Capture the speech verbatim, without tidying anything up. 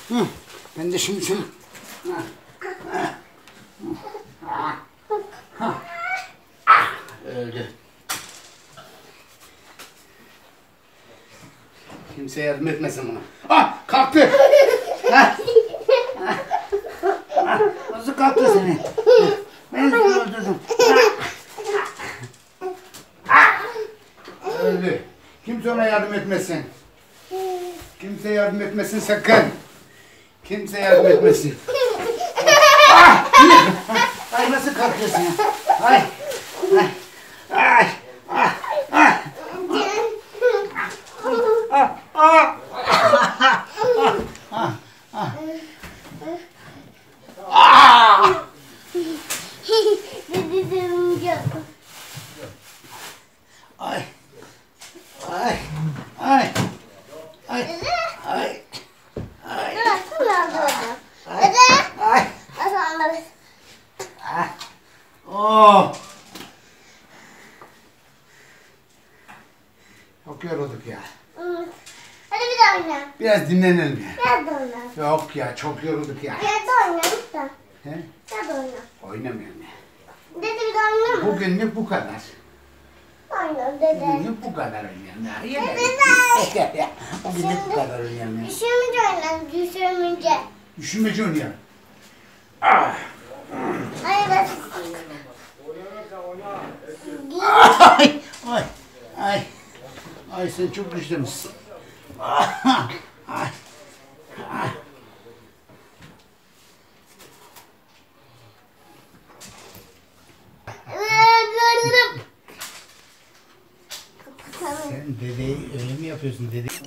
Hı. Ben de şimdi şunu... Öldü. Kimse yardım etmesin buna. Ah! Kalktı! Ha? Ha? Nasıl kalktı seni? Ben seni öldürdüm. Öldü. Kimse ona yardım etmesin. Kimse yardım etmesin sakın. Kimse yardım etmesin. Ah! Ay nasıl kalkıyorsun ya? Ay! Ay! Ay! Ah! Ah! Ah! Ah! Ah! Ah! Ah! Ay! Ay! Ay! Ay! Ay! Ay! Ay! Ay! Oh! Çok yorulduk ya. Hadi bir daha oyna. Biraz dinlenelim ya. Biraz da oyna. Yok ya, çok yorulduk ya. Biraz da oyna lütfen. He? Biraz da oyna. Oynamıyorum ya. Dede bir daha oyna mı? Bugünlük bu kadar. Oyna dede. Bugünlük bu kadar oynayalım ya. Yeter. Bugünlük bu kadar oynayalım ya. Düşürmünce oyna. Düşürmünce. Düşünmeci oynayalım. Ah! Hayır bak. Ay! Ay! Ay! Ay sen çok güçlü müsün? Ah! Ay! Ay! Sen dedeyi öyle mi yapıyorsun dede?